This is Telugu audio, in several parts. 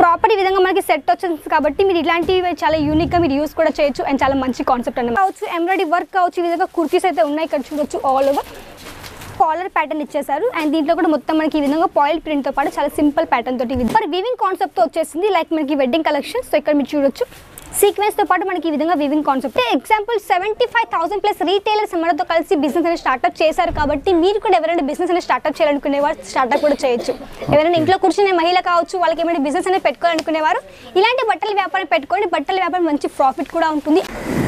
ప్రాపర్ ఈ విధంగా మనకి సెట్ వచ్చేసి కాబట్టి మీరు ఇలాంటివి చాలా యూనిక్ గా మీరు యూస్ కూడా చేయొచ్చు అండ్ చాలా మంచి కాన్సెప్ట్ అన్నమాట. కావచ్చు ఎంబ్రాయిడరీ వర్క్ కావచ్చు, ఈ విధంగా కుర్తీస్ అయితే ఉన్నాయి ఇక్కడ చూడొచ్చు. ఆల్ ఓవర్ కాలర్ ప్యాటర్న్ ఇచ్చేసారు అండ్ దీంట్లో కూడా మొత్తం మనకి ఈ విధంగా పాయిల్ ప్రింట్ తో పాటు చాలా సింపుల్ ప్యాటర్న్ తోటి మరి వీవింగ్ కాన్సెప్ట్ తో వచ్చేసింది. లైక్ మనకి వెడ్డింగ్ కలెక్షన్. సో ఇక్కడ మీరు చూడొచ్చు సీక్వెన్స్ తో పాటు మనకి ఈ విధంగా weaving concept. Example 75,000 plus retailers మనతో కలిసి బిజినెస్ అనేది స్టార్ట్అప్ చేశారు కాబట్టి మీరు కూడా ఎవరైనా బిజినెస్ అనేది స్టార్ట్అప్ చేయాలనుకునేవారు స్టార్ట్అప్ కూడా చేయొచ్చు. ఎవరైనా ఇంట్లో కూర్చునే మహిళ కావచ్చు, వాళ్ళకి ఏమైనా బిజినెస్ అనేది పెట్టుకోవాలనుకునేవారు ఇలాంటి బట్టల వ్యాపారం పెట్టుకోండి. బట్టల వ్యాపారం మంచి ప్రాఫిట్ కూడా ఉంటుంది.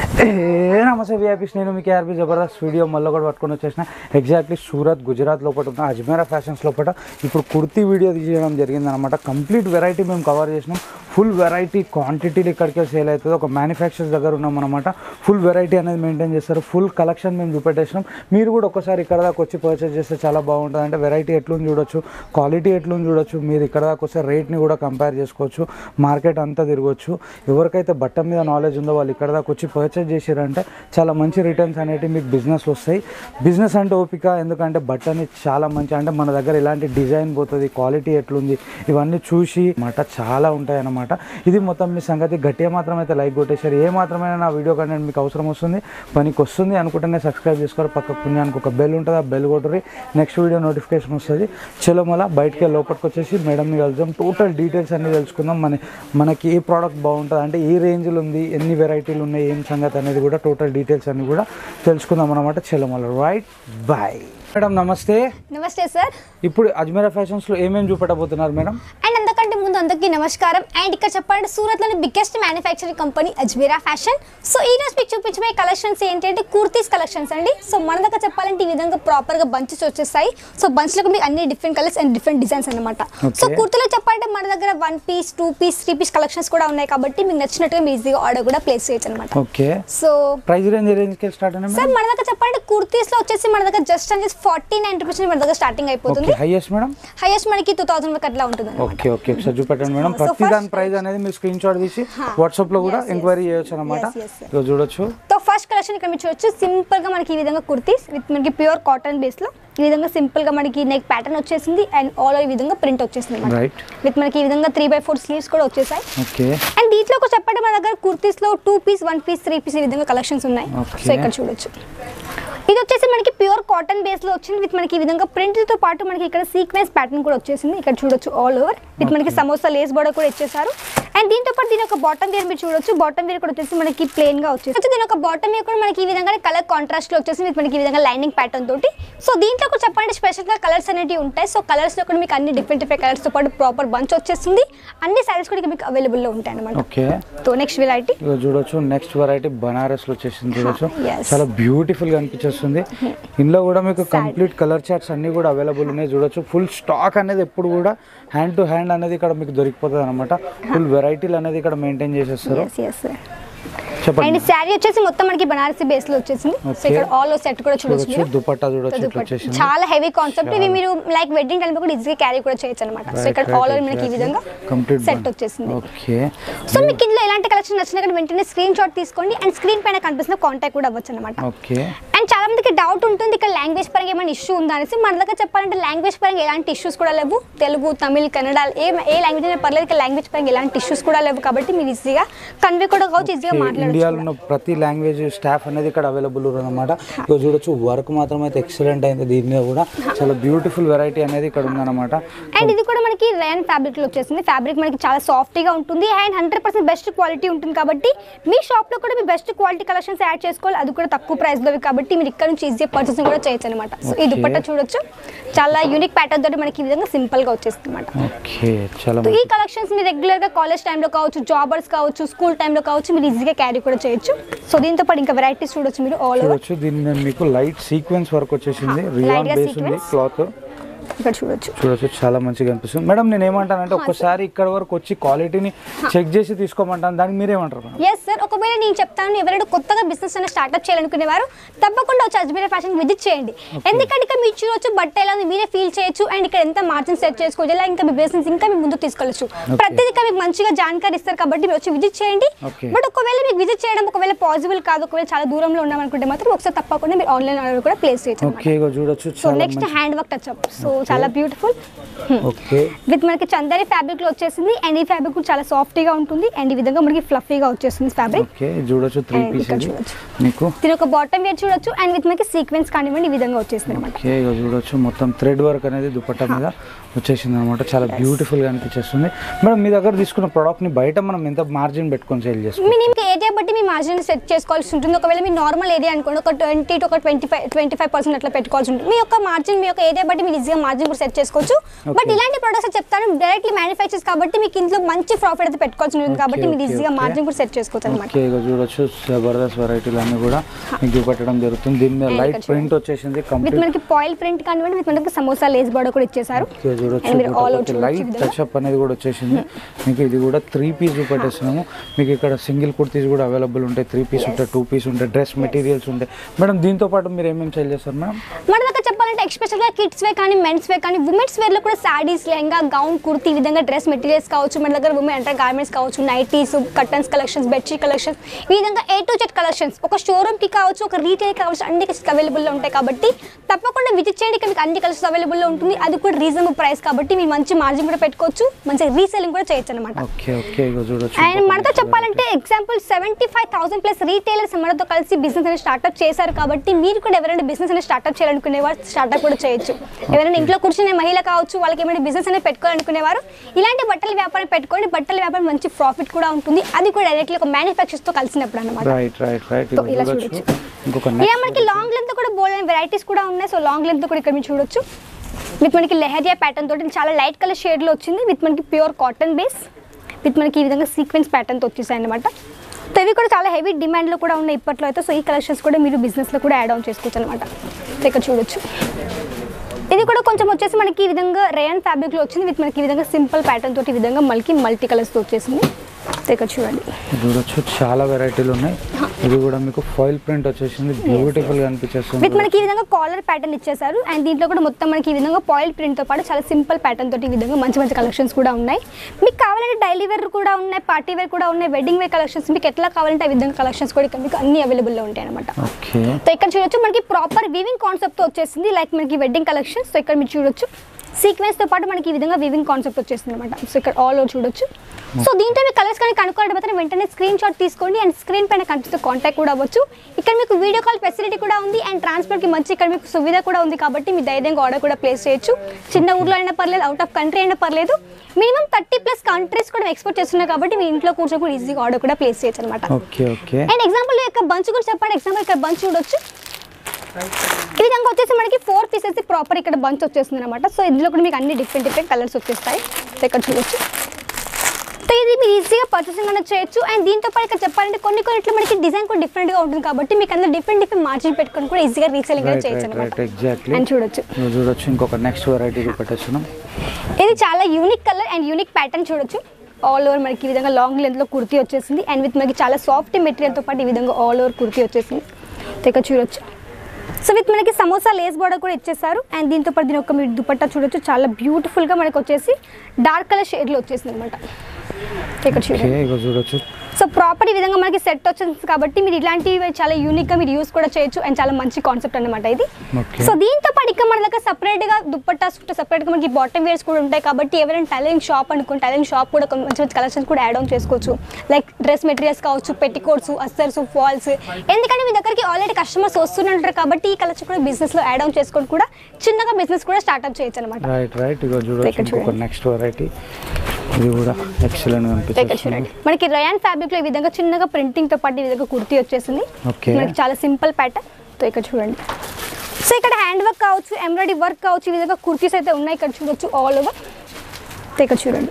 నమస్తే విఐపీస్, నేను మీకు ఆర్బీ జబర్దస్త్ వీడియో మళ్ళీ కూడా పట్టుకొని వచ్చేసిన. ఎగ్జాక్ట్లీ సూరత్ గుజరాత్ లోపల ఉన్న అజ్మీరా ఫ్యాషన్స్ లోపల ఇప్పుడు కుర్తీ వీడియో తీయడం జరిగింది అనమాట. కంప్లీట్ వెరైటీ మేము కవర్ చేసినాం. ఫుల్ వెరైటీ క్వాంటిటీలు ఇక్కడికే సేల్ అవుతుంది. ఒక మ్యానుఫ్యాక్చర్స్ దగ్గర ఉన్నాం అనమాట. ఫుల్ వెరైటీ అనేది మెయింటైన్ చేస్తారు. ఫుల్ కలెక్షన్ మేము చూపెట్టేసినాం. మీరు కూడా ఒకసారి ఇక్కడ దాకా వచ్చి పర్చేస్ చేస్తే చాలా బాగుంటుంది. అంటే వెరైటీ ఎట్లుంది చూడొచ్చు, క్వాలిటీ ఎట్లుంది చూడొచ్చు. మీరు ఇక్కడ దాకా వస్తే రేట్ని కూడా కంపేర్ చేసుకోవచ్చు. మార్కెట్ అంతా తిరగవచ్చు. ఎవరికైతే బట్ట మీద నాలెడ్జ్ ఉందో వాళ్ళు ఇక్కడ దాకా వచ్చి పర్చేస్ చేసారంటే చాలా మంచి రిటర్న్స్ అనేవి మీకు బిజినెస్లో వస్తాయి. బిజినెస్ అంటే ఓపిక, ఎందుకంటే బట్టని చాలా మంచి అంటే మన దగ్గర ఎలాంటి డిజైన్ పోతుంది, క్వాలిటీ ఎట్లుంది ఇవన్నీ చూసి మాట చాలా ఉంటాయి అన్నమాట. ఇది మొత్తం మీ సంగతి. గట్టిగా మాత్రం అయితే లైక్ కొట్టేశారు. ఏ మాత్రమైనా నా వీడియో కంటెంట్ మీకు అవసరం వస్తుంది, పనికి వస్తుంది అనుకుంటేనే సబ్స్క్రైబ్ చేసుకోరు. పక్క పుణ్యానికి ఒక బెల్ ఉంటుంది, ఆ బెల్ కొట్టరి నెక్స్ట్ వీడియో నోటిఫికేషన్ వస్తుంది. చలో మళ్ళీ బయటకి లోపలికి వచ్చేసి మేడంని కలుద్దాం. టోటల్ డీటెయిల్స్ అన్నీ తెలుసుకుందాం. మనకి ఏ ప్రోడక్ట్ బాగుంటుంది, అంటే ఏ రేంజ్లో ఉంది, ఎన్ని వెరైటీలు ఉన్నాయి, ఏం సంగతి అనేది కూడా టోటల్ డీటెయిల్స్ అన్ని కూడా తెలుసుకుందాం అన్నమాట. చలో మళ్ళీ రైట్ బాయ్. మేడం నమస్తే. నమస్తే సార్. ఇప్పుడు అజ్మీరా ఫ్యాషన్స్ లో ఏమేమి చూపెట్టబోతున్నారు మేడం? అండ్ అంతకంటే ముందు అందరికీ నమస్కారం. అండ్ ఇక్కడ చెప్పాలంటే సూరత్ లోని biggest manufacturing company Ajmera fashion. So ఈ రోజు మీకు చూపించబోయే కలెక్షన్స్ ఏంటంటే కుర్తీస్ కలెక్షన్స్ అండి. సో మన దగ్గర చెప్పాలంటే ఈ విధంగా ప్రాపర్ గా బంచెస్ వచ్చేస్తాయి. సో బంచ్ లో మీకు అన్ని different colours and different designs అన్నమాట. సో కుర్తీలో చెప్పాలంటే మన దగ్గర 1 పీస్ 2 పీస్ 3 పీస్ కలెక్షన్స్ కూడా ఉన్నాయి కాబట్టి మీకు నచ్చినట్టుగా మీరు ఈజీగా ఆర్డర్ కూడా ప్లేస్ చేయొచ్చు అన్నమాట. ఓకే. సో ప్రైస్ రేంజ్ కి స్టార్ట్ అయినా సార్ మన దగ్గర చెప్పాలంటే కుర్తీస్ లో వచ్చేసి మన దగ్గర జస్ట్ అంటే 49 రూపీస్ మన దగ్గర స్టార్టింగ్ అయిపోతుంది. Highest madam? హైయెస్ట్ మనకి 2000 వరకు అట్లా ఉంటుంది. ఓకే ఓకే, ఒకసారి చూపెట్టండి మేడం. ప్రతి దాని ప్రైస్ అనేది మీరు స్క్రీన్ షాట్ తీసి వాట్సాప్ లో కూడా ఎంక్వైరీ చేయొచ్చు అన్నమాట. ఇక చూడొచ్చు. సో ఫస్ట్ కలెక్షన్ ఇక్కడ మీరు చూడొచ్చు. సింపుల్ గా మనకి ఈ విధంగా కుర్తీస్ విత్ మనకి ప్యూర్ కాటన్ బేస్ లో ఈ విధంగా సింపుల్ గా మనకి నెక్ ప్యాటర్న్ వచ్చేసింది అండ్ ఆల్ ఈ విధంగా ప్రింట్ వచ్చేసింది రైట్. విత్ మనకి ఈ విధంగా 3/4 స్లీవ్స్ కూడా వచ్చేసాయి. ఓకే. అండ్ దీంట్లో ఒక చెప్పండి మన దగ్గర కుర్తీస్ లో 2 పీస్ 1 పీస్ 3 పీస్ ఈ విధంగా కలెక్షన్స్ ఉన్నాయి. సో ఇక్కడ చూడొచ్చు. ఇది వచ్చేసి మనకి ప్యూర్ కాటన్ బేస్ లో వచ్చింది విత్ మనకి ఈ విధంగా ప్రింట్ తో పాటు మనకి ఇక్కడ సీక్వెన్స్ ప్యాటర్న్ కూడా వచ్చేసింది. ఇక్కడ చూడొచ్చు ఆల్ ఓవర్ విత్ మనకి సమోసా లేస్ బోర్డర్ కూడా ఇచ్చేసారు. అండ్ దీంతో పాటు దీని ఒక బాటమ్ వేర్ మీరు చూడొచ్చు. బాటమ్ వేర్ కూడా వచ్చేసి మనకి ప్లెయిన్ గా వచ్చేసి దీని ఒక బాటమ్ వేర్ కూడా మనకి ఈ విధంగా కలర్ కాంట్రాస్ట్ లో వచ్చేసి విత్ మనకి ఈ విధంగా లైనింగ్ ప్యాటర్న్ తోటి. సో దీంట్లో కూడా చెప్పండి స్పెషల్ గా కలర్స్ అనేవి ఉంటాయి. సో కలర్స్ లో కూడా మీకు అన్ని డిఫరెంట్ కలర్స్ తో పాటు ప్రాపర్ బంచ్ వచ్చేస్తుంది. అన్ని సారీస్ కూడా మీకు అవైలబుల్ లో ఉంటాయి అన్నమాట. ఓకే. సో నెక్స్ట్ వెరైటీ చూడొచ్చు. నెక్స్ట్ వెరైటీ బనారస్ లో వచ్చేసింది చూడొచ్చు. చాలా బ్యూటిఫుల్ గా అనిపించేస్తుంది. ఇందులో కూడా మీకు కంప్లీట్ కలర్ చార్ట్స్ అన్ని కూడా అవైలబుల్ ఉన్నాయి చూడొచ్చు. ఫుల్ స్టాక్ అనేది ఎప్పుడు కూడా హ్యాండ్ టు హ్యాండ్ అనేది ఇక్కడ మీకు దొరికిపోతుంది అనమాట. ఫుల్ వెరైటీలు అనేది ఇక్కడ మెయింటైన్ చేసేస్తారు. అండ్ శారీ వచ్చేసి మొత్తం మనకి బనారసి బేస్ లో వచ్చేసింది. సో ఇక్కడ ఆల్ సెట్ కూడా చూడొచ్చు. దుపట్టా చూడొచ్చు. చాలా హెవీ కాన్సెప్ట్. ఇవి మీరు లైక్ వెడ్డింగ్ టైం కూడా ఈజీగా క్యారీ కూడా చేయొచ్చు అన్నమాట. సో ఇక్కడ ఆల్ ఓవర్ మనకి ఈ విధంగా సెట్ వచ్చేసింది. ఓకే. సో మీకు ఇందులో ఎలాంటి కలెక్షన్ నచ్చినా కానీ వెంటనే స్క్రీన్ షాట్ తీసుకోండి అండ్ స్క్రీన్ పైన కనిపిస్తున్న కాంటాక్ట్ కూడా అవ్వచ్చు అన్నమాట. ఓకే. అండ్ చాలా మందికి డౌట్ ఉంటుంది ఇక్కడ లాంగ్వేజ్ పరంగా ఏమైనా ఇష్యూ ఉందా అనేసి. మన దగ్గర చెప్పాలంటే లాంగ్వేజ్ పరంగా ఎలాంటి ఇష్యూస్ కూడా లేవు. తెలుగు, తమిళ్, కన్నడ ఏ లాంగ్వేజ్ అయినా పర్లేదు. ఇక్కడ లాంగ్వేజ్ పరంగా ఎలాంటి ఇష్యూస్ కూడా లేవు కాబట్టి మీరు ఈజీగా కన్వే కూడా కావచ్చు, ఈజీగా మాట్లాడచ్చు. ప్రతి లాంగ్వేజ్ స్టాఫ్ అనేది ఇక్కడ అవైలబుల్ ఉన్నమాట. ఇక్కడ చూడొచ్చు వర్క్ మాత్రం అయితే ఎక్సలెంట్ అయింది. దీని మీద కూడా చాలా బ్యూటిఫుల్ వెరైటీ అనేది ఇక్కడ ఉందన్నమాట. అండ్ ఇది కూడా మనకి రేయన్ ఫ్యాబ్రిక్ లో వచ్చేసింది. ఫ్యాబ్రిక్ మనకి చాలా సాఫ్ట్ గా ఉంటుంది అండ్ 100% బెస్ట్ క్వాలిటీ ఉంటుంది కాబట్టి మీ షాప్ లో కూడా మీ బెస్ట్ క్వాలిటీ కలెక్షన్స్ యాడ్ చేసుకోవాలి. అది కూడా తక్కువ ప్రైస్ లో కాబట్టి మీరు ఇక్కడ నుంచి ఈజీగా పర్చేసింగ్ కూడా చేయొచ్చు అనమాట. సో ఈ దుపట్టా చూడొచ్చు. చాలా యూనిక్ ప్యాటర్న్ తోటి మనకి ఈ విధంగా సింపుల్ గా వచ్చేస్తుంది అనమాట. ఈ కలెక్షన్స్ మీరు రెగ్యులర్ గా కాలేజ్ టైంలో కావచ్చు, జాబర్స్ కావచ్చు, స్కూల్ టైంలో కావచ్చు మీరు ఈజీగా క్యారీ కూడా చేయొచ్చు. సో దీంతో పాటు ఇంకా వెరైటీస్ చూడొచ్చు మీరు ఆల్ ఓవర్. దీన్ని మీకు లైట్ సీక్వెన్స్ వర్క్ వచ్చేసింది. రియాన్ బేస్ ఉంది క్లాత్. ఇక్కడ చూడొచ్చు చాలా మంచిగా అనిపిస్తుంది. మేడం నేను ఏమంటానంటే ఒక్కసారి ఇక్కడ వరకు వచ్చి క్వాలిటీని చెక్ చేసి తీసుకోమంటాను, దానికి మీరేమంటారు? Yes sir. ఒకవేళ నేను చెప్తాను ఎవరైనా కొత్తగా బిజినెస్ అనేది స్టార్ట్అప్ చేయాలనుకునేవారు తప్పకుండా వచ్చి అజ్మీరా ఫ్యాషన్ విజిట్ చేయండి. ఎందుకంటే ఇక్కడ మీరు చూడొచ్చు బట్ట ఎలా ఉంది మీరే ఫీల్ చేయొచ్చు అండ్ ఇక్కడ ఎంత మార్జిన్ సెట్ చేసుకోవచ్చు, ఇలా ఇంకా మీ బిజినెస్ ఇంకా మీ ముందుకు తీసుకెళ్ళచ్చు. ప్రతిదీ మీకు మంచిగా జాన్కారీ ఇస్తారు కాబట్టి మీరు వచ్చి విజిట్ చేయండి. బట్ ఒకవేళ మీకు విజిట్ చేయడం ఒకవేళ పాసిబుల్ కాదు, ఒకవేళ చాలా దూరంలో ఉన్నామనుకుంటే మాత్రం ఒకసారి తప్పకుండా మీరు ఆన్లైన్ ఆర్డర్ కూడా ప్లేస్ చేయొచ్చు. చూడొచ్చు. So next hand work touch up. So చాలా బ్యూటిఫుల్ ఓకే విత్ మనకి చందేరి ఫ్యాబ్రిక్ లో వచ్చేసింది అండ్ ఈ ఫ్యాబ్రిక్ కూడా చాలా సాఫ్ట్గా ఉంటుంది అండ్ ఈ విధంగా మనకి ఫ్లఫీగా వచ్చేస్తుంది ఫ్యాబ్రిక్. ఓకే చూడొచ్చు 3 పీస్ మీకు దీని ఒక బాటమ్ వేర్ చూడొచ్చు అండ్ విత్ మనకి సీక్వెన్స్ కానివ్వండి ఈ విధంగా వచ్చేసింది అనమాట. ఓకే ఇక చూడొచ్చు మొత్తం థ్రెడ్ వర్క్ అనేది దుపట్టా మీద వచ్చేసింది అనమాట. చాలా బ్యూటిఫుల్ గా అనిపించేస్తుంది. మేడం మీ దగ్గర తీసుకున్న ప్రోడక్ట్ ని బయట మనం ఎంత మార్జిన్ పెట్టుకొని సేల్ చేసుకోవాలి? మీకు ఏరియా బట్టి మీ మార్జిన్ సెట్ చేసుకోవాల్సి ఉంటుంది. ఒకవేళ మీ నార్మల్ ఏరియా అనుకోండి ఒక 20 to 25% అట్లా పెట్టుకోవాల్సి ఉంటుంది. మీ యొక్క మార్జిన్ మీ యొక్క ఏరియా బట్టి మీరు ఈజీగా మార్జిన్ కూడా సెట్ చేసుకోవచ్చు. బట్ ఇలాంటి ప్రొడక్ట్స్ చెప్తాను డైరెక్ట్లీ మ్యానుఫ్యాక్చర్స్ కాబట్టి మీకు ఇంట్లో మంచి ప్రాఫిట్ అయితే పెట్టుకోవాల్సి ఉంటుంది కాబట్టి మీరు ఈజీగా మార్జిన్ కూడా సెట్ చేసుకోవచ్చు అనమాట. ఓకే ఇక చూడొచ్చు జబర్దస్త్ వెరైటీలు అన్ని కూడా మీకు పెట్టడం జరుగుతుంది. దీని మీద లైట్ ప్రింట్ వచ్చేసింది కంప్లీట్ మనకి పాయిల్ ప్రింట్ కానివ్వండి విత్ మనకి సమోసా లేస్ బార్డర్ కూడా ఇచ్చేసారు. లైట్ టచ్ అప్ అనేది కూడా వచ్చేసింది మీకు. ఇది కూడా 3 పీస్ చూపెట్టేస్తున్నాము మీకు. ఇక్కడ సింగిల్ కుర్తీస్ కూడా అవైలబుల్ ఉంటాయి. 3 పీస్ ఉంటాయి, 2 పీస్ ఉంటాయి, డ్రెస్ మెటీరియల్స్ ఉంటాయి. మేడం దీంతో పాటు మీరు ఏమేమి సేల్ చేస్తారు మేడం? మన దగ్గర చెప్పాలంటే ఎక్స్పెషల్గా కిడ్స్ వేర్ కానీ మెన్స్ వేర్ కానీ ఉమెన్స్ వేర్లో కూడా శారీస్ లెహంగా గౌన్ కుర్తీ ఈ విధంగా డ్రెస్ మెటీరియల్స్ కావచ్చు. మన దగ్గర ఉమెన్ అండర్ గార్మెంట్స్ కావచ్చు, nighties, curtains collections, bedsheet collections ఈ విధంగా A to Z కలెక్షన్స్ ఒక షోరూమ్కి కావచ్చు ఒక రీటైల్ కావచ్చు అన్ని అవైలబుల్లో ఉంటాయి కాబట్టి తప్పకుండా విజిట్ చేయండి. ఇక్కడ మీకు అన్ని కలెక్షన్స్ అవైలబుల్లో ఉంటుంది. అది కూడా రీజనబుల్ ప్రైస్ కాబట్టి మీరు మంచి మార్జిన్ కూడా పెట్టుకోవచ్చు, మంచి రీసెల్లింగ్ కూడా చేయొచ్చు అనమాట. అండ్ మనతో చెప్పాలంటే ఎగ్జాంపుల్ 75,000 ప్లస్ రీటైలర్స్ మనతో కలిసి బిజినెస్ అనేది స్టార్ట్అప్ చేశారు కాబట్టి మీరు కూడా ఎవరైనా బిజినెస్ అనేది స్టార్ట్అప్ చేయాలనుకునేవారు స్టార్ట్అప్ కూడా చేయొచ్చు. ఎవరైనా ఇంట్లో కూర్చునే మహిళ కావచ్చు వాళ్ళకి ఏమైనా బిజినెస్ అనేది పెట్టుకోవాలనుకునేవారు ఇలాంటి బట్టల వ్యాపారం పెట్టుకోండి. బట్టల వ్యాపారం మంచి ప్రాఫిట్ కూడా ఉంటుంది. అది కూడా డైరెక్ట్లీ ఒక మ్యానుఫ్యాక్చర్స్ తో కలిసినప్పుడు అనమాట. ఇలా చూడొచ్చు. ఇలా మనకి లాంగ్ లెంత్ కూడా బోల్డ్ వెరైటీస్ కూడా ఉన్నాయి. సో లాంగ్ లెంత్ కూడా ఇక్కడ మీరు చూడొచ్చు. విత్ మనకి లెహరియా ప్యాటర్న్ తోటి చాలా లైట్ కలర్ షేడ్లో వచ్చింది. విత్ మనకి ప్యూర్ కాటన్ బేస్ విత్ మనకి ఈ విధంగా సీక్వెన్స్ ప్యాటర్న్తో వచ్చేసాయి అనమాట. సో ఇవి కూడా చాలా హెవీ డిమాండ్లో కూడా ఉన్నాయి ఇప్పట్లో అయితే. సో ఈ కలెక్షన్స్ కూడా మీరు బిజినెస్లో కూడా యాడ్ ఆన్ చేసుకోవచ్చు అనమాట. ఇక్కడ చూడొచ్చు. ఇది కూడా కొంచెం వచ్చేసి మనకి ఈ విధంగా రేయన్ ఫ్యాబ్రిక్లో వచ్చింది. విత్ మనకి ఈ విధంగా సింపుల్ ప్యాటర్న్ తోటి ఈ విధంగా మల్టీ కలర్స్తో వచ్చేసింది. ఇక్కడ చూడండి చూడొచ్చు చాలా వెరైటీలు ఉన్నాయి. ఇది కూడా మీకు ఫాయిల్ ప్రింట్ వచ్చేసింది బ్యూటిఫుల్ గా అనిపించేస్తుంది. విత్ మనకి ఈ విధంగా కాలర్ ప్యాటర్న్ ఇచ్చేసారు అండ్ దీంట్లో కూడా మొత్తం మనకి ఈ విధంగా ఫాయిల్ ప్రింట్ తో పాటు చాలా సింపుల్ ప్యాటర్న్ తోటి ఈ విధంగా మంచి కలెక్షన్స్ కూడా ఉన్నాయి. మీకు కావాలంటే డైలీ వేర్ కూడా ఉన్నాయి, పార్టీ వేర్ కూడా ఉన్నాయి, వెడ్డింగ్ వేర్ కలెక్షన్స్ మీకు ఎట్లా కావాలంటే ఆ విధంగా కలెక్షన్స్ కూడా ఇక్కడ మీకు అన్ని అవైలబుల్ లో ఉంటాయి అనమాట. సో ఇక్కడ చూడొచ్చు మనకి ప్రాపర్ వీవింగ్ కాన్సెప్ట్ తో వచ్చేసింది లైక్ మనకి వెడ్డింగ్ కలెక్షన్స్. సో ఇక్కడ మీరు చూడొచ్చు సీక్వెన్స్ తో పాటు మనకి ఈ విధంగా వీవింగ్ కాన్సెప్ట్ వచ్చేసింది అనమాట. సో ఇక్కడ ఆల్ ఓవర్ చూడొచ్చు. సో దీంట్లో మీ కలర్స్ కానీ కనుక్కోవడం వెంటనే స్క్రీన్ షాట్ తీసుకోండి అండ్ స్క్రీన్ పైన కనిపిస్తే కాంటాక్ట్ కూడా అవ్వచ్చు. ఇక్కడ మీకు వీడియో కాల్ ఫెసిలిటీ కూడా ఉంది అండ్ ట్రాన్స్పోర్ట్కి మంచి ఇక్కడ మీకు సువిధ కూడా ఉంది కాబట్టి మీ ధైర్యంగా ఆర్డర్ కూడా ప్లేస్ చేయొచ్చు. చిన్న ఊర్లో అయినా పర్లేదు, అవుట్ ఆఫ్ కంట్రీ అయినా పర్లేదు. మినిమం 30+ కంట్రీస్ కూడా ఎక్స్పోర్ట్ చేస్తున్నాయి కాబట్టి మీ ఇంట్లో కూర్చొని కూడా ఈజీగా ఆర్డర్ కూడా ప్లేస్ చేయొచ్చు అనమాట. అండ్ ఎగ్జాంపుల్ యొక్క బంచ్ కూడా చెప్పండి. ఎగ్జాంపుల్ ఇక్కడ బంచ్ చూడొచ్చు. ఈ విధంగా వచ్చేసి మనకి 4 పీసెస్ ప్రాపర్ ఇక్కడ బంచ్ వచ్చేస్తుంది అనమాట. సో ఇందులో కూడా మీకు అన్ని డిఫరెంట్ కలర్స్ వచ్చేస్తాయి. ఇక్కడ చూడొచ్చు. సో ఇది మీరు ఈజీగా పర్చేసింగ్ అనేది చేయొచ్చు. అండ్ దీంతో పాటు ఇక్కడ చెప్పాలంటే కొన్ని ఇట్లా మనకి డిజైన్ కూడా డిఫరెంట్గా ఉంటుంది కాబట్టి మీకు అందులో డిఫరెంట్ మార్జిన్ పెట్టుకొని కూడా ఈజీగా రీసెల్లింగ్ అనేది చేయొచ్చు అనమాట. అండ్ చూడొచ్చు ఇంకొక నెక్స్ట్ వెరైటీ చూపెట్టేస్తున్నాం. ఇది చాలా unique colour and unique pattern చూడొచ్చు. ఆల్ ఓవర్ మనకి ఈ విధంగా లాంగ్ లెంత్లో కుర్తీ వచ్చేసింది అండ్ విత్ మనకి చాలా సాఫ్ట్ మెటీరియల్తో పాటు ఈ విధంగా ఆల్ ఓవర్ కుర్తీ వచ్చేసింది. ఇక్కడ చూడొచ్చు. సో విత్ మనకి సమోసా లేస్ బార్డర్ కూడా ఇచ్చేసారు అండ్ దీంతో పాటు దీని ఒక మీరు దుపట్టా చూడొచ్చు. చాలా బ్యూటిఫుల్గా మనకి వచ్చేసి డార్క్ కలర్ షేడ్లో వచ్చేసింది అనమాట. ఇక్కడ చూడొచ్చు. సో ప్రాపర్ ఈ విధంగా మనకి సెట్ వచ్చేసి కాబట్టి మీరు ఇలాంటివి చాలా యూనిక్గా మీరు యూస్ కూడా చేయొచ్చు అండ్ చాలా మంచి కాన్సెప్ట్ అనమాట ఇది. సో దీంతో పాటు ఇక్కడ మన దగ్గర సపరేట్గా దుపట్టా సపరేట్గా మనకి బాటమ్ వేర్స్ కూడా ఉంటాయి కాబట్టి ఎవరైనా టైలరింగ్ షాప్ అనుకోండి టైలరింగ్ షాప్ కూడా మంచి కలెక్షన్స్ కూడా యాడ్ ఆన్ చేసుకోవచ్చు. లైక్ డ్రెస్ మెటీరియల్స్ కావచ్చు, పెట్టికోట్స్, అస్తర్స్, ఫాల్స్. ఎందుకంటే మీ దగ్గరికి ఆల్రెడీ కస్టమర్స్ వస్తుంటారు కాబట్టి ఈ కలెక్షన్ కూడా బిజినెస్లో యాడ్ ఆన్ చేసుకొని కూడా చిన్నగా బిజినెస్ కూడా స్టార్ట్అప్ చేయొచ్చు అనమాట. నెక్స్ట్ వెరైటీ ఇది కూడా ఎక్సలెంట్ గా అనిపిస్తుంది. మనకి రయాన్ ఫ్యాబ్రిక్ లో ఈ విధంగా చిన్నగా ప్రింటింగ్ తో పాటు ఈ విధంగా కుర్తీ వచ్చేసింది. మనకి చాలా సింపుల్ ప్యాటర్న్. తో ఇక్కడ చూడండి. సో ఇక్కడ హ్యాండ్ వర్క్ కావచ్చు, ఎంబ్రాయిడరీ వర్క్ కావచ్చు, ఈ విధంగా కుర్తీస్ అయితే ఉన్నాయి. ఇక్కడ చూడొచ్చు ఆల్ ఓవర్. ఇక్కడ చూడండి.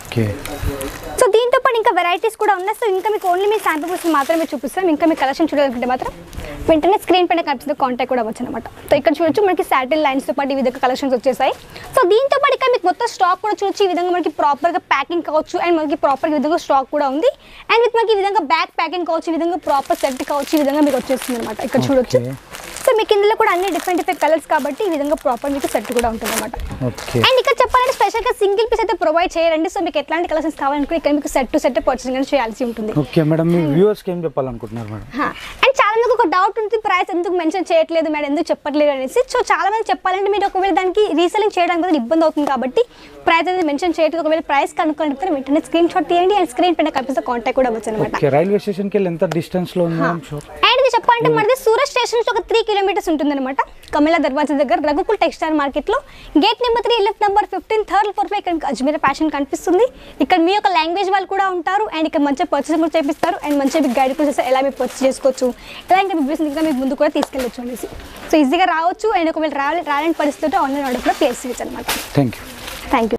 సో దీంతో పాటు ఇంకా వెరైటీస్ కూడా ఉన్నాయి. సో ఇంకా మీకు ఓన్లీ మీ శాంపుల్స్ మాత్రమే చూపిస్తాం. ఇంకా మీ కలెక్షన్ చూడాలనుకుంటే మాత్రం వెంటనే స్క్రీన్ పైన కనిపిస్తే కాంటాక్ట్ కూడా అవ్వచ్చు అనమాట. సో ఇక్కడ చూడొచ్చు మనకి సాటిల్ లైన్స్తో పాటు ఈ విధంగా కలెక్షన్స్ వచ్చేసాయి. సో దీంతో పాటు ఇక్కడ మీకు మొత్తం స్టాక్ కూడా చూడొచ్చు. ఈ విధంగా మనకి ప్రాపర్గా ప్యాకింగ్ కావచ్చు అండ్ మనకి ప్రాపర్ ఈ విధంగా స్టాక్ కూడా ఉంది. అండ్ విత్ మనకి ఈ విధంగా బ్యాక్ ప్యాకింగ్ కావచ్చు, ఈ విధంగా ప్రాపర్ సెట్ కావచ్చు, ఈ విధంగా మీకు వచ్చేస్తుంది అనమాట. ఇక్కడ చూడొచ్చు. సో మీకు ఇందులో కూడా అన్ని డిఫరెంట్ కలర్స్ కాబట్టి ఈ విధంగా ప్రాపర్ మీకు సెట్ కూడా ఉంటుంది అనమాట. అండ్ ఇక్కడ చెప్పాలంటే స్పెషల్గా సింగిల్ పీస్ అయితే ప్రొవైడ్ చేయాలండి. సో మీకు ఎట్లాంటి కలెక్షన్స్ కావాలనుకుంటే ఇక్కడ మీకు సెట్ టు సెట్ పర్చేసింగ్ చేయాల్సి ఉంటుంది. ఓకే మేడం, మీ వ్యూవర్స్కి ఏం చెప్పాలనుకుంటున్నారు మేడం? అండ్ చాలా మందికి ఒక డౌట్ ఉంటుంది, ప్రైస్ ఎందుకు మెన్షన్ చేయట్లేదు మేడం, ఎందుకు చెప్పట్లేదు అనేసి. సో చాలా మంది చెప్పాలంటే మీరు ఒకవేళ దానికి రీసెలింగ్ చేయడానికి కూడా ఇబ్బంది అవుతుంది కాబట్టి ప్రైస్ అనేది మెన్షన్ చేయట్లేదు. ఒకవేళ ప్రైస్ కనుక్కుంటే వెంటనే స్క్రీన్ షాట్ తీయండి అండ్ స్క్రీన్ పైన కనిపిస్తే కాంటాక్ట్ కూడా అవ్వచ్చు అనమాట. రైల్వే స్టేషన్కి వెళ్ళి ఎంత డిస్టెన్స్లో ఉంది మ్యామ్ షాప్? అండ్ ఇది చెప్పాలంటే మనది సూరత్ స్టేషన్ నుంచి ఒక 3 కిలోమీటర్స్ ఉంటుందన్నమాట. కమిలా దర్వాజా దగ్గర రఘుకుల్ టెక్స్టైల్ మార్కెట్లో gate number 3 lift number 15 third floor పై ఇక్కడ అజ్మీరా ఫ్యాషన్ కనిపిస్తుంది. ఇక్కడ మీ యొక్క లాంగ్వేజ్ వాళ్ళు కూడా ఉంటారు అండ్ ఇక్కడ మంచిగా పర్చేసింగ్ కూడా చేపిస్తారు అండ్ మంచిగా మీకు గైడ్ కూడా చేస్తారు, ఎలా మీరు పర్చేస్ చేసుకోవచ్చు, ఎలా ఇంకా మీ బిజినెస్ ఇంకా మీకు ముందు కూడా తీసుకెళ్ళచ్చు అనేసి. సో ఈజీగా రావచ్చు అండ్ ఒకవేళ రావాలని పరిస్థితి ఆన్లైన్ ఆర్డర్ కూడా ప్లేస్ చేయొచ్చు అనమాట. Thank you.